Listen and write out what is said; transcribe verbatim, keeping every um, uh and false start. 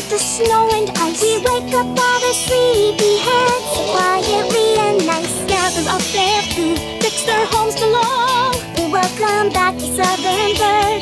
the snow and ice. We wake up all the sleepyheads quietly and nice. Gather up their food, fix their homes below. Welcome back to Southern Bird.